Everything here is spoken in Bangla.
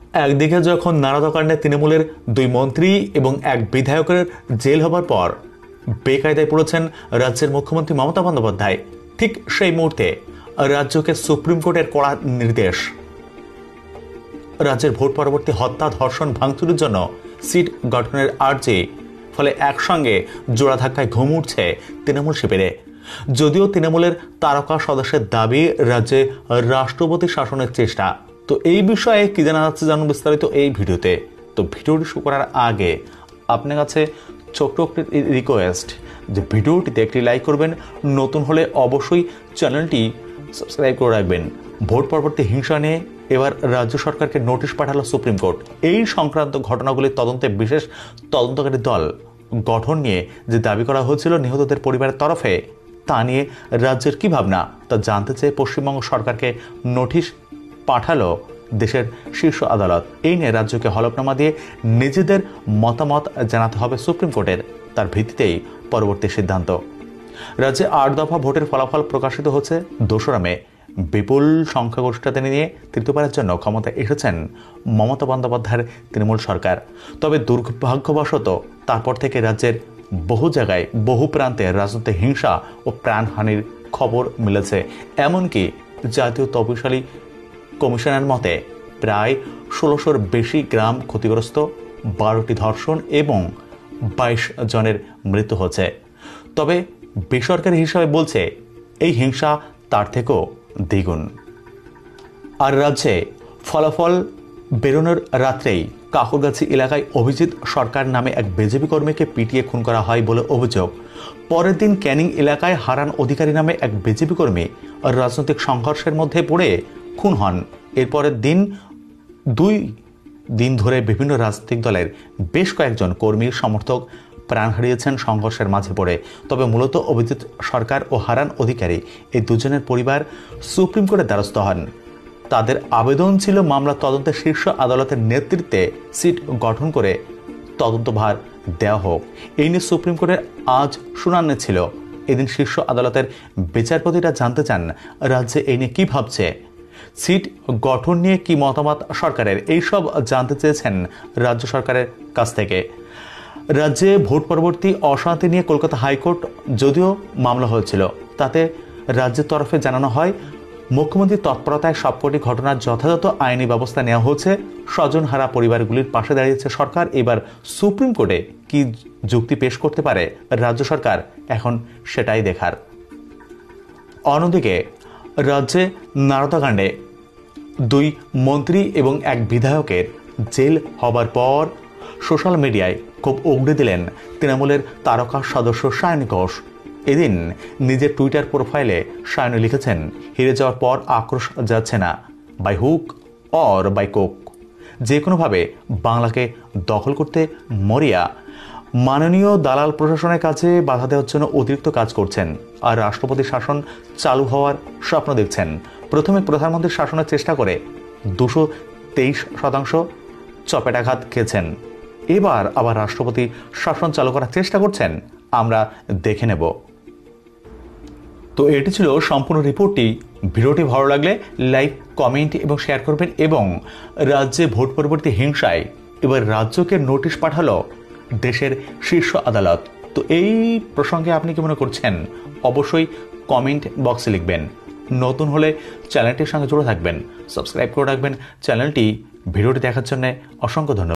একদিকে যখন নারদকাণ্ডে তৃণমূলের 2 মন্ত্রী এবং 1 বিধায়কের জেল হবার পর বেকায়দায় পড়েছেন রাজ্যের মুখ্যমন্ত্রী মমতা বন্দ্যোপাধ্যায়, ঠিক সেই মুহূর্তে রাজ্যকে সুপ্রিম কোর্টের কড়া নির্দেশ। রাজ্যের ভোট পরবর্তী হত্যা, ধর্ষণ, ভাঙচুরের জন্য সিট গঠনের আর্জি, ফলে একসঙ্গে জোড়া ধাক্কায় ঘুম উঠছে তৃণমূল শিবিরে। যদিও তৃণমূলের তারকা সদস্যের দাবি রাজ্যে রাষ্ট্রপতি শাসনের চেষ্টা। তো এই বিষয়ে কি জানা যাচ্ছে জানুন বিস্তারিত এই ভিডিওতে। তো ভিডিওটি শুরু করার আগে আপনার কাছে ছোট্ট একটি রিকোয়েস্ট যে ভিডিওটিতে একটি লাইক করবেন, নতুন হলে অবশ্যই চ্যানেলটি সাবস্ক্রাইব করে রাখবেন। ভোট পরবর্তী হিংসা নিয়ে এবার রাজ্য সরকারকে নোটিশ পাঠালো সুপ্রিম কোর্ট। এই সংক্রান্ত ঘটনাগুলির তদন্তে বিশেষ তদন্তকারী দল গঠন নিয়ে যে দাবি করা হয়েছিল নিহতদের পরিবারের তরফে, তা নিয়ে রাজ্যের কি ভাবনা তা জানতে চেয়ে পশ্চিমবঙ্গ সরকারকে নোটিশ পাঠালো দেশের শীর্ষ আদালত। এই নিয়ে রাজ্যকে হলফনামা দিয়ে নিজেদের মতামত জানাতে হবে সুপ্রিম কোর্টের, তার ভিত্তিতেই পরবর্তী সিদ্ধান্ত। রাজ্যে 8 দফা ভোটের ফলাফল প্রকাশিত হচ্ছে 2রা মে। বিপুল সংখ্যাগরিষ্ঠতা নিয়ে তৃতীয়বারের জন্য ক্ষমতায় এসেছেন মমতা বন্দ্যোপাধ্যায়ের তৃণমূল সরকার। তবে দুর্ভাগ্যবশত তারপর থেকে রাজ্যের বহু জায়গায় বহু প্রান্তে রাজনৈতিক হিংসা ও প্রাণহানির খবর মিলেছে। এমনকি জাতীয় তহবিল কমিশনের মতে প্রায় 1600-র বেশি গ্রাম ক্ষতিগ্রস্ত, 12টি ধর্ষণ এবং 22 জনের মৃত্যু হচ্ছে। তবে বেসরকারি হিসাবে বলছে এই হিংসা তার থেকেও দ্বিগুণ। আর রাজ্যে ফলাফল বেরোনোর রাত্রেই কাকুরগাছি এলাকায় অভিজিৎ সরকার নামে এক বিজেপি কর্মীকে পিটিয়ে খুন করা হয় বলে অভিযোগ। পরের দিন ক্যানিং এলাকায় হারান অধিকারী নামে এক বিজেপি কর্মী রাজনৈতিক সংঘর্ষের মধ্যে পড়ে খুন হন। এরপরের দিন 2 দিন ধরে বিভিন্ন রাজনৈতিক দলের বেশ কয়েকজন কর্মীর সমর্থক প্রাণ হারিয়েছেন সংঘর্ষের মাঝে পড়ে। তবে মূলত অভিজিৎ সরকার ও হারান অধিকারী এই দুজনের পরিবার সুপ্রিম কোর্টের দ্বারস্থ হন। তাদের আবেদন ছিল মামলা তদন্তে শীর্ষ আদালতের নেতৃত্বে সিট গঠন করে তদন্তভার দেওয়া হোক। এই নিয়ে সুপ্রিম কোর্টের আজ শুনানি ছিল। এদিন শীর্ষ আদালতের বিচারপতিরা জানতে চান রাজ্যে এই নিয়ে কি ভাবছে, সিট গঠন নিয়ে কি মতামত সরকারের, এইসব জানতে চেয়েছেন রাজ্য সরকারের কাছ থেকে। রাজ্যে ভোট পরবর্তী অশান্তি নিয়ে কলকাতা হাইকোর্ট যদিও মামলা হয়েছিল, তাতে রাজ্যের তরফে জানানো হয় মুখ্যমন্ত্রীর তৎপরতায় সবকটি ঘটনার যথাযথ আইনি ব্যবস্থা নেওয়া হচ্ছে। স্বজনহারা পরিবারগুলির পাশে দাঁড়িয়েছে সরকার। এবার সুপ্রিম কোর্টে কি যুক্তি পেশ করতে পারে রাজ্য সরকার, এখন সেটাই দেখার। অন্যদিকে রাজ্যে নারদাকাণ্ডে 2 মন্ত্রী এবং 1 বিধায়কের জেল হবার পর সোশ্যাল মিডিয়ায় খুব উগড়ে দিলেন তৃণমূলের তারকা সদস্য সায়নী ঘোষ। এদিন নিজের টুইটার প্রোফাইলে সায়নী লিখেছেন, হেরে যাওয়ার পর আক্রোশ যাচ্ছে না, বাই হুক অর বাই কোক, যে কোনোভাবে বাংলাকে দখল করতে মরিয়া। মাননীয় দালাল প্রশাসনের কাছে বাধা দেওয়ার জন্য অতিরিক্ত কাজ করছেন আর রাষ্ট্রপতি শাসন চালু হওয়ার স্বপ্ন দেখছেন। প্রথমে প্রধানমন্ত্রীর শাসনের চেষ্টা করে 223% চপেটাঘাত খেয়েছেন, এবার আবার রাষ্ট্রপতি শাসন চালু করার চেষ্টা করছেন, আমরা দেখে নেব। তো এটি ছিল সম্পূর্ণ রিপোর্টটি। ভিডিওটি ভালো লাগলে লাইক, কমেন্ট এবং শেয়ার করবেন। এবং রাজ্যে ভোট পরবর্তী হিংসায় এবার রাজ্যকে নোটিশ পাঠালো দেশের শীর্ষ আদালত। তো এই প্রসঙ্গে আপনি কি মনে করছেন অবশ্যই কমেন্ট বক্সে লিখবেন। নতুন হলে চ্যানেলটির সঙ্গে জুড়ে থাকবেন, সাবস্ক্রাইব করে রাখবেন চ্যানেলটি। ভিডিওটি দেখার জন্য অসংখ্য ধন্যবাদ।